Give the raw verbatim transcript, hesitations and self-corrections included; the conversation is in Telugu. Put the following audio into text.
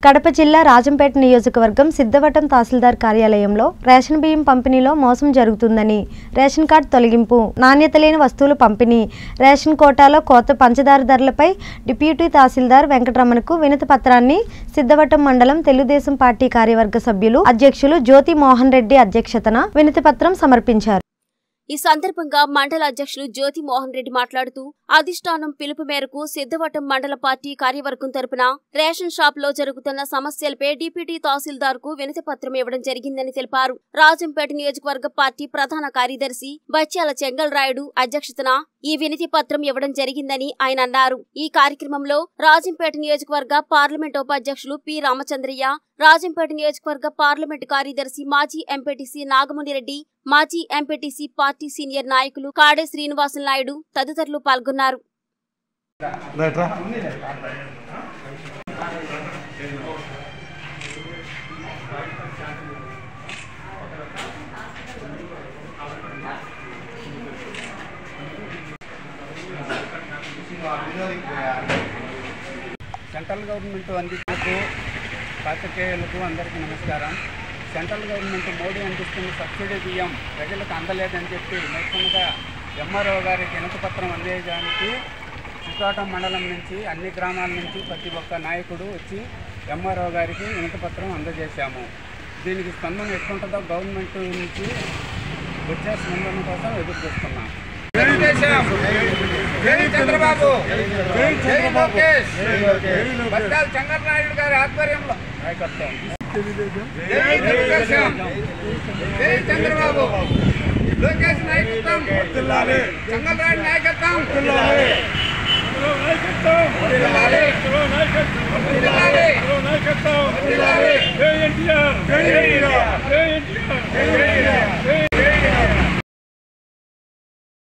కడప జిల్లా రాజంపేట నియోజకవర్గం సిద్ధవటం తహసీల్దార్ కార్యాలయంలో రేషన్ బియ్యం పంపిణీలో మోసం జరుగుతుందని, రేషన్ కార్డు తొలగింపు, నాణ్యత లేని వస్తువులు పంపిణీ, రేషన్ కోటాలో కోత పంచదార ధరలపై డిప్యూటీ తహసీల్దార్ వెంకటరమణకు వినతి పత్రాన్ని సిద్ధవటం మండలం తెలుగుదేశం పార్టీ కార్యవర్గ సభ్యులు అధ్యక్షులు జ్యోతి మోహన్ రెడ్డి అధ్యక్షతన వినతి పత్రం సమర్పించారు. ఈ సందర్భంగా మండల అధ్యక్షులు జ్యోతి మోహన్ రెడ్డి మాట్లాడుతూ అధిష్టానం పిలుపు మేరకు సిద్ధవటం మండల పార్టీ కార్యవర్గం తరపున రేషన్ షాప్ లో జరుగుతున్న సమస్యలపై డిప్యూటీ తహసీల్దార్ కు వినతి పత్రం ఇవ్వడం జరిగిందని తెలిపారు. రాజంపేట నియోజకవర్గ పార్టీ ప్రధాన కార్యదర్శి బచ్చాల చెంగల్ రాయుడు అధ్యక్షతన ఈ వినతి పత్రం ఇవ్వడం జరిగిందని ఆయన అన్నారు. ఈ కార్యక్రమంలో రాజంపేట నియోజకవర్గ పార్లమెంట్ ఉపాధ్యక్షులు పి రామచంద్రయ్య, రాజంపేట నియోజకవర్గ పార్లమెంట్ కార్యదర్శి మాజీ ఎంపీటీసీ నాగమునిరెడ్డి, మాజీ ఎంపీటీసీ పార్టీ సీనియర్ నాయకులు కాడే శ్రీనివాసులు నాయుడు తదితరులు పాల్గొన్నారు. సెంట్రల్ గవర్నమెంట్ అందించినకు పాత్రికేయులకు అందరికీ నమస్కారం. సెంట్రల్ గవర్నమెంట్ మోడీ అందిస్తున్న సబ్సిడీ బియ్యం ప్రజలకు అందలేదని చెప్పి మొత్తంగా ఎంఆర్ఓ గారికి వినతి పత్రం అందేయడానికి సిద్ధవటం మండలం నుంచి అన్ని గ్రామాల నుంచి ప్రతి ఒక్క నాయకుడు వచ్చి ఎంఆర్ఓ గారికి వినతి పత్రం అందజేశాము. దీనికి స్పందన ఎట్లుంటుందో గవర్నమెంట్ నుంచి వచ్చే స్పందన కోసం ఎదురు చూస్తున్నాం. చంద్రబాబు బచ్చాల చెంగల్ రాయుడు గారి ఆధ్వర్యంలో నాయకత్వం, చంద్రబాబు లోకేష్ నాయకత్వం, చెంగల్ రాయుడు నాయకత్వం, నాయకత్వం